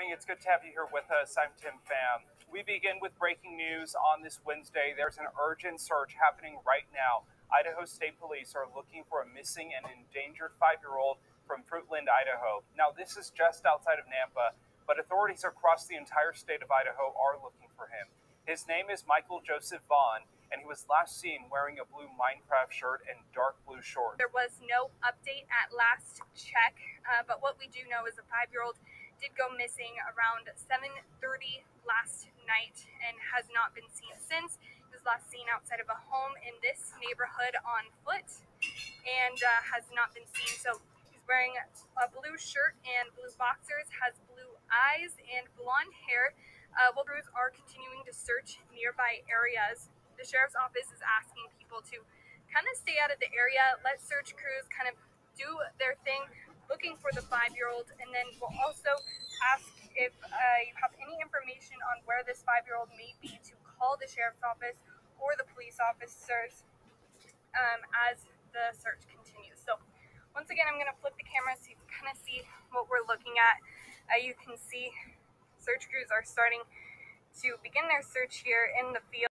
morning. It's good to have you here with us. I'm Tim Pham. We begin with breaking news on this Wednesday. There's an urgent search happening right now. Idaho State Police are looking for a missing and endangered 5-year-old from Fruitland, Idaho. Now, this is just outside of Nampa, but authorities across the entire state of Idaho are looking for him. His name is Michael Joseph Vaughn, and he was last seen wearing a blue Minecraft shirt and dark blue shorts. There was no update at last check, but what we do know is a 5-year-old did go missing around 7:30 last night and has not been seen since. He was last seen outside of a home in this neighborhood on foot and has not been seen. So he's wearing a blue shirt and blue boxers, has blue eyes and blonde hair. Crews are continuing to search nearby areas. The sheriff's office is asking people to kind of stay out of the area, let search crews kind of do their thing, looking for the 5-year-old, and then we'll also ask if you have any information on where this 5-year-old may be to call the sheriff's office or the police officers as the search continues. So once again, I'm going to flip the camera so you can kind of see what we're looking at. You can see search crews are starting to begin their search here in the field.